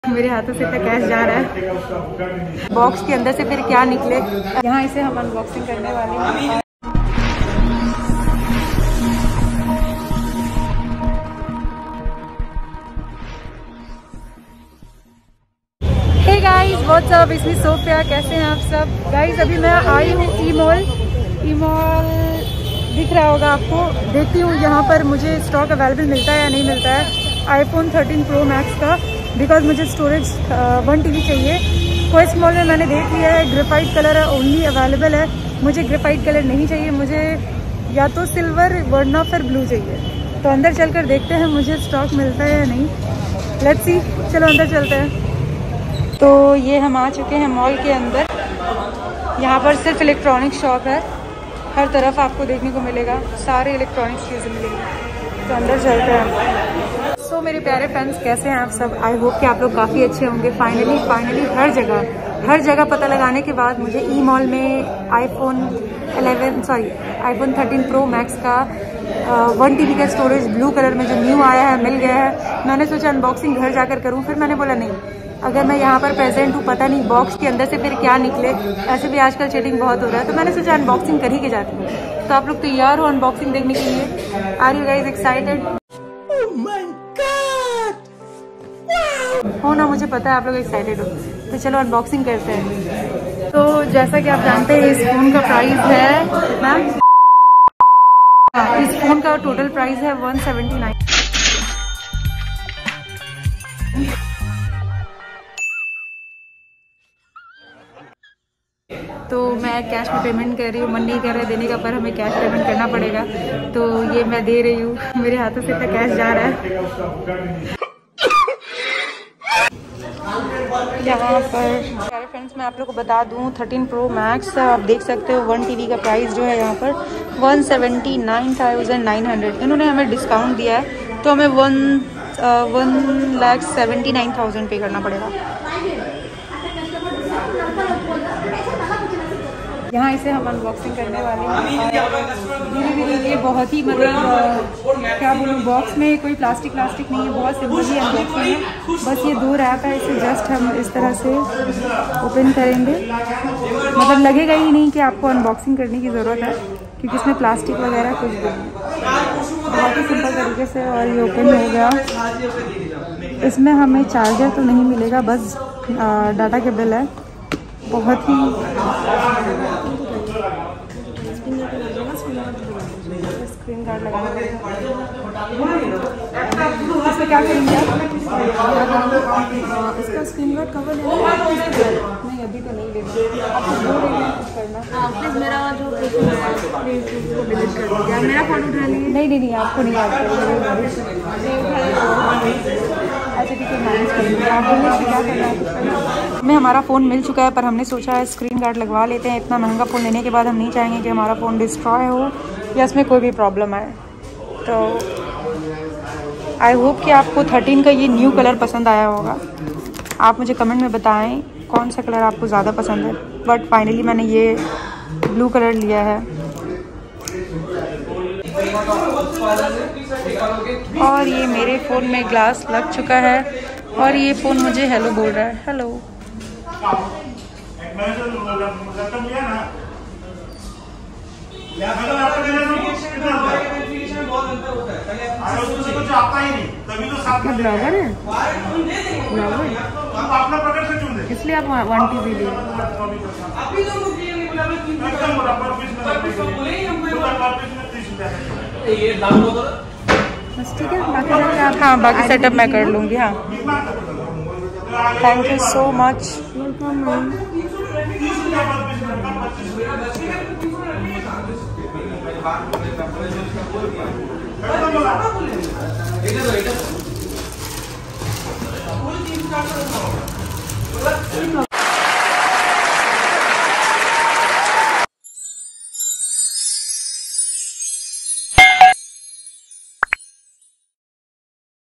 मेरे हाथों से इतना कैश जा रहा है। बॉक्स के अंदर से फिर क्या निकले, यहाँ इसे हम अनबॉक्सिंग करने वाले हैं। हे गाइस व्हाट्स अप, इसमें सोफिया, कैसे हैं आप सब। गाइस अभी मैं आई हूँ ई मॉल दिख रहा होगा आपको। देखती हूँ यहाँ पर मुझे स्टॉक अवेलेबल मिलता है या नहीं मिलता है iPhone 13 Pro Max का, बिकॉज मुझे स्टोरेज 1 TB चाहिए। क्वेस्ट मॉल में मैंने देख लिया है, ग्रेफाइट कलर है ओनली अवेलेबल है। मुझे ग्रेफाइट कलर नहीं चाहिए, मुझे या तो सिल्वर वरना फिर ब्लू चाहिए। तो अंदर चलकर देखते हैं मुझे स्टॉक मिलता है या नहीं। लेट्स सी, चलो अंदर चलते हैं। तो ये हम आ चुके हैं मॉल के अंदर। यहाँ पर सिर्फ इलेक्ट्रॉनिक शॉप है, हर तरफ आपको देखने को मिलेगा, सारे इलेक्ट्रॉनिक्स चीज़ें मिलेंगी। तो अंदर चलते हैं। सो मेरे प्यारे फ्रेंड्स, कैसे हैं आप सब। आई होप कि आप लोग काफ़ी अच्छे होंगे। फाइनली हर जगह पता लगाने के बाद मुझे ई मॉल में iPhone 13 Pro Max का 1 TB का स्टोरेज ब्लू कलर में जो न्यू आया है मिल गया है। मैंने सोचा अनबॉक्सिंग घर जाकर करूं, फिर मैंने बोला नहीं, अगर मैं यहाँ पर प्रेजेंट हूँ, पता नहीं बॉक्स के अंदर से फिर क्या निकले। ऐसे भी आजकल चीटिंग बहुत हो रहा है, तो मैंने सोचा अनबॉक्सिंग कर ही के जाती हूँ। तो आप लोग तैयार हो अनबॉक्सिंग देखने के लिए? Are you guys excited? हो ना, मुझे पता है आप लोग एक्साइटेड हो। तो चलो अनबॉक्सिंग करते हैं। तो जैसा कि आप जानते हैं, इस फोन का प्राइस है कितना? इस फोन का टोटल प्राइस है 179। तो मैं कैश में पेमेंट कर रही हूँ, मन नहीं कर रहा है देने का, पर हमें कैश पेमेंट करना पड़ेगा। तो ये मैं दे रही हूँ, मेरे हाथों से इतना कैश जा रहा है। यहाँ पर सारे फ्रेंड्स मैं आप लोग को बता दूँ, 13 Pro Max आप देख सकते हो 1 TB का प्राइस जो है यहाँ पर 179,900। इन्होंने हमें डिस्काउंट दिया है, तो हमें 1,79,000 पे करना पड़ेगा। यहाँ इसे हम अनबॉक्सिंग करने वाले हैं। ये बहुत ही मतलब क्या बोलूँ, बॉक्स में कोई प्लास्टिक नहीं है, बहुत सिंपल ही अनबॉक्सिंग है। बस ये 2 रैप है, इसे जस्ट हम इस तरह से ओपन करेंगे। मतलब लगेगा ही नहीं कि आपको अनबॉक्सिंग करने की ज़रूरत है, क्योंकि इसमें प्लास्टिक वगैरह कुछ भी नहीं, बहुत ही सिंपल तरीके से। और ये ओपन हो गया। इसमें हमें चार्जर तो नहीं मिलेगा, बस डाटा केबल है। बहुत ही स्क्रीन गार्ड लगाना पड़ेगा। इसमें क्या करेंगे आप? इसका स्क्रीन गार्ड कवर लेना है? नहीं, अभी तो नहीं लेना। आपको बोल रही है कुछ करना। प्लीज़ मेरा जो प्लीज़ को डिलीट कर दीजिए। मेरा फोटो उठा लीजिए। नहीं, आपको नहीं आता। अच्छा ठीक है, मैनेज करेंगे। आप बोलिए क्या करना है। हमें हमारा फ़ोन मिल चुका है, पर हमने सोचा है स्क्रीन गार्ड लगवा लेते हैं। इतना महंगा फ़ोन लेने के बाद हम नहीं चाहेंगे कि हमारा फ़ोन डिस्ट्रॉय हो या इसमें कोई भी प्रॉब्लम आए। तो आई होप कि आपको 13 का ये न्यू कलर पसंद आया होगा। आप मुझे कमेंट में बताएं कौन सा कलर आपको ज़्यादा पसंद है। बट फाइनली मैंने ये ब्लू कलर लिया है। और ये मेरे फ़ोन में ग्लास लग चुका है, और ये फ़ोन मुझे हेलो बोल रहा है। हेलो। ब्लॉगर है, इसलिए आप 1 TB लिए। बस ठीक है, बाकी हाँ, बाकी सेटअप मैं कर लूँगी। हाँ, थैंक यू सो मच।